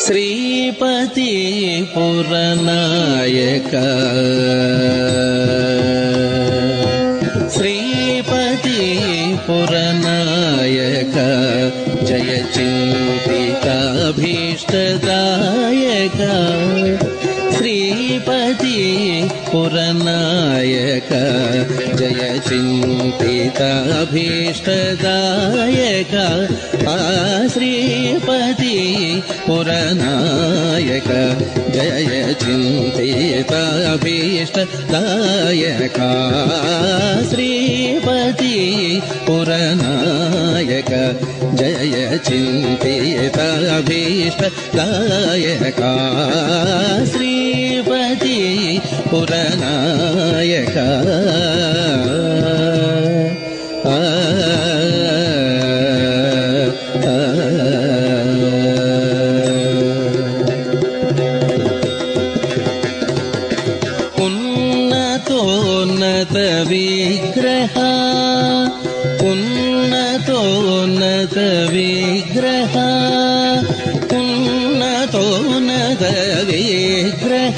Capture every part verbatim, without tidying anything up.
శ్రీపతి పురనాయక శ్రీపతి పురనాయక జయ చింతితాభీష్టదాయక శ్రీపతి పురనాయక జయ చింతితాభీష్టదాయక ఆ శ్రీపతి పురనాయక జయ చింతితాభీష్టదాయక శ్రీపతి పురనాయక జయ చింతితాభీష్టదాయక శ్రీపతి పురనాయక ఆ ఉన్నతోన్నత విగ్రహ ఉన్నతోన్నత విగ్రహ ఉన్నతోన్నత విగ్రహ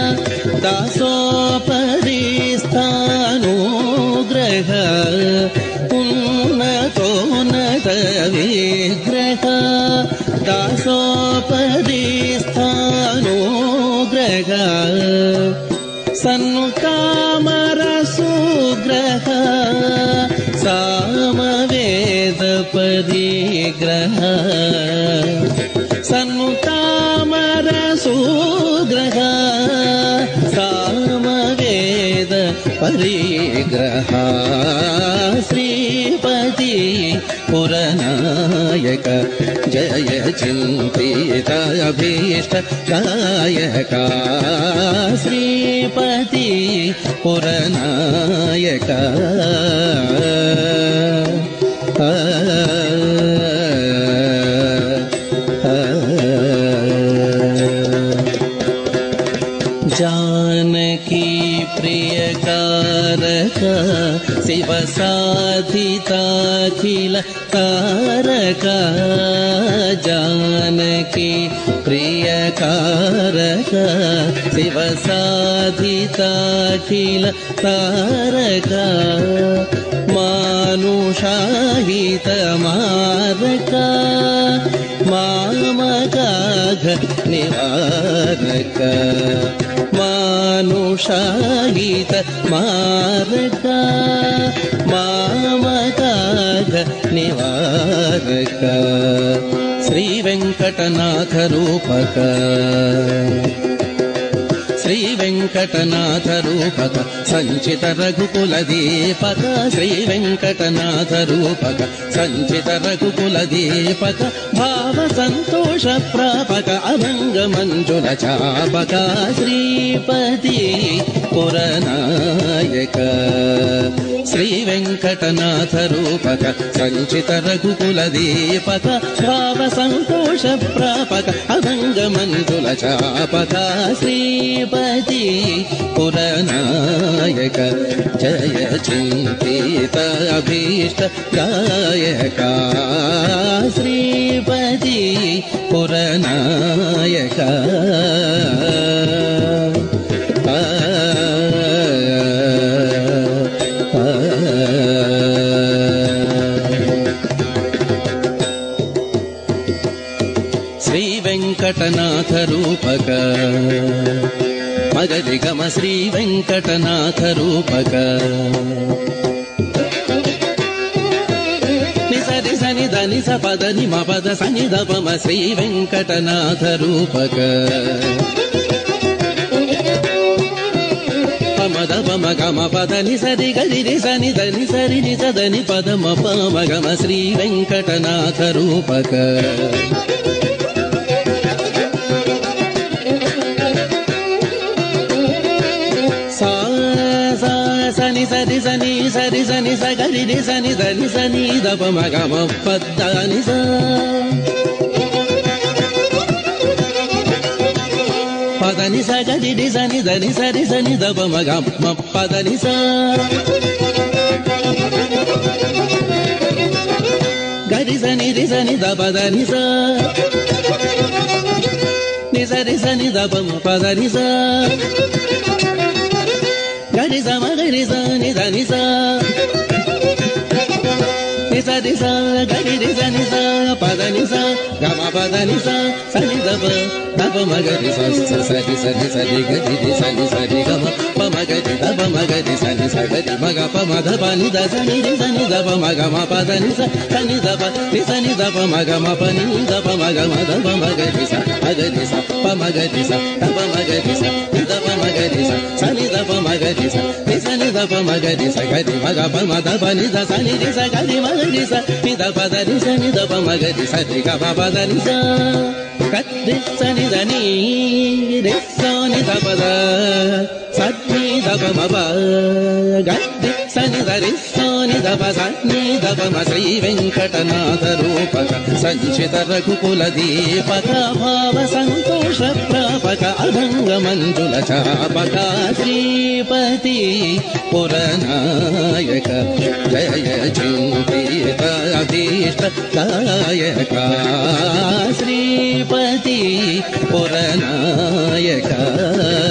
దాసోపరిస్థానుగ్రహ ఉన్నతోన్నత విగ్రహ దాసోపరిస్థానుగ్రహ సన్నుకామర సుగ్రహ సామవేద పరిగ్రహ సన్నుకామర సుగ్రహ సామవేద పరిగ్రహ శ్రీపతి పురనాయక జయ చింతితాభీష్టదాయక శ్రీపతి పురనాయక ఆ जानकी प्रियकारक शिव साधिताखिल तारक जानकी प्रियकारक शिव साधिताखिल तारक मानुषाहित मारक मामकाघ निवारक मानुषाहित मारक मामकाघ निवारक श्री वेंकटनाथ रूपक श्री वेंकटनाथ रूपक संचित रघुकुल दीपक श्री वेंकटनाथ रूपक संचित रघुकुल दीपक भाव संतोष प्रापक अभंग मंजुल चापक श्रीपति पुरनायक श्री वेंकटनाथ रूपक संचित रघुकुल दीपक भाव संतोष प्रापक अभंग मंजुल चापक श्रीपति पुरनायक जय चिंतिताभीष्टदायक श्रीपति पुरनायक आ श्री वेंकटनाथ रूपक मगरि गम श्री वेंकटनाथ रूपक निसरि सनि దని స పద ని మ పద సని ద ప మ శ్రీ వెంకటనాథ రూపక పమ ద ప మ గ మ పద ని సరి గ రి రి సని ద ని సరి ని స ద ని పద మ ప మ గ మ శ్రీ వెంకటనాథ రూపక సని సరి సని సరి సని స గరి రి సని దని సని ద ప మ గ మ ప ద ని స ప ద ని స గరి రి సని దని సరి సని ద ప మ గ మ ప ద ని స గరి సని రి సని ద ప ద ని స ni sa ri sa ni da pa ma pa da ni sa ga ri sa ma ga ri sa ni da ni sa ni sa ri sa ga ri ri sa ni sa pa da ni sa ga ma pa da ni sa sa ni da pa da pa ma ga ri sa sa sa ri sa ni sa ri ga ri ri sa ni sa ri ga ma pa ma ga ri da pa ma ga ri sa ni sa ga ri ma ga pa ma da pa ni da sa ni ri sa ni da pa ma ga ma pa da ni sa sa ni da pa ni sa ni da pa ma ga ma pa ni da pa ma ga ma da pa ma ga ri sa ma ga ri sa pa ma ga ri sa da pa ma ga ri sa ni da pa ma ga ri sa sa ni da pa ma ga ri sa ni sa ni da pa ma ga ri sa ga ri ma ga pa ma da pa ni da sa ni ri sa ga ri ma ga ri sa ni da pa da ni sa ni da pa ma ga ri sa ri ga pa pa da ni sa ga ri sa ni da ni ri sa ni da pa da sa ni da pa ma pa ga ri sa ni da ri sa ni da pa sa ni da pa ma Shri Venkatanatha రూపక సంచిత రఘుకుల దీపక భావ సంతోష ప్రాపక అభంగ మంజుల చాపక శ్రీపతి పురనాయక జయ చింతిత అభీష్ట దాయక శ్రీపతి పురనాయక